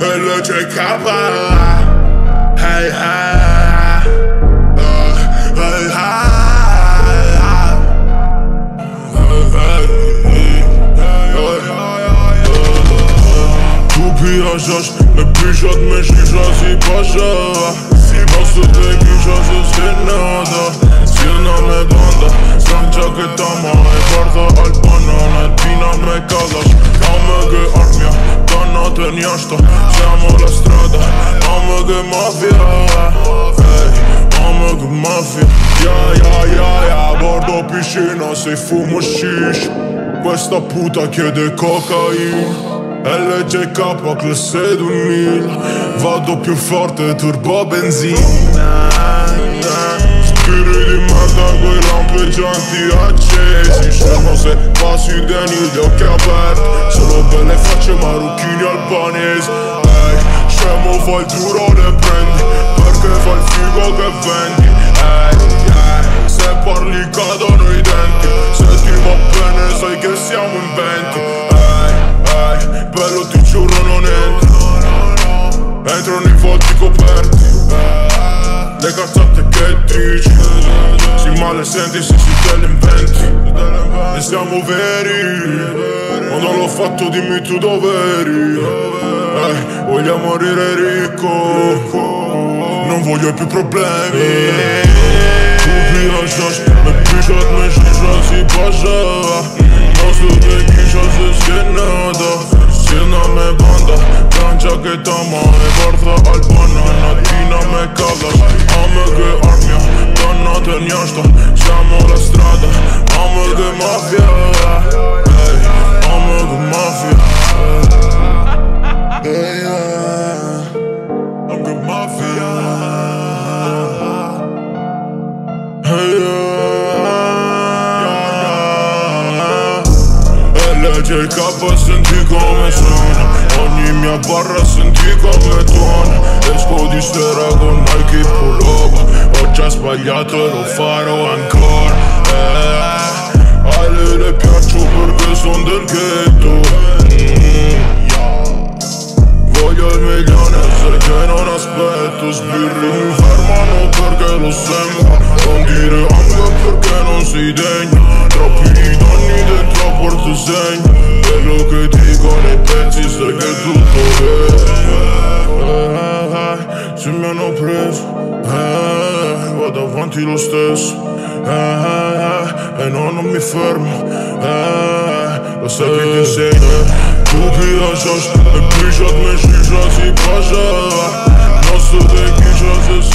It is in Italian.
LCK. Hey, hey. Pijașaš, me pišat me šiša si paša. Nosu te kiša se skenada. Silna me banda, znam čaketama e barda albanana. Tina me kagaš, AMG armija, kanaten jašta. Siamo la strada, AMG mafia. AMG mafia. Ja, bordo piscina se fumo shish. Questa puta chiede cocaina. LCK classe 2000. Vado più forte, turbo benzina. Spiri di merda coi lampeggianti accesi. Scemo se passi tieni gli occhi aperti. Solo belle facce marocchini albanesi. Scemo fa il duro le prendi, perché fa il figo che vendi. Se parli cadono i denti. Se ti va bene sai che siamo in 20. Bello ti giuro non entro. Entro nei volti coperti. Le cazzate che dici si male senti se si te le inventi. E siamo veri. Ma non l'ho fatto dimmi tu dov'eri. Voglio morire ricco. Non voglio più problemi. Tu pijašaš, me pišat me šiša si paša. Nosu te kiša se skenada. Silna me banda, znam čaketama e barda albanana. Tina me kagaš, AMG armija, kanaten jašta. Siamo la strada, AMG mafia. AMG mafia. AMG mafia. LCK senti come suona. Ogni mia barra senti come tuona. Esco di sera con Nike pullover. Ho già sbagliato e lo farò ancora. A lei le piaccio perché son del ghetto. Voglio il milione sai che non aspetto. Sbirri mi fermano perché lo sembra. Non dire anche perché non sei degno. Troppi danni dentro a porto segno. Quello che dico nei pezzi sai che è tutto vero. Se mi hanno preso vado avanti lo stesso. E no, non mi fermo. Lo sai che ti insegno. Tu pijašaš, me pišat me šiša si paša. Nosu te kiša se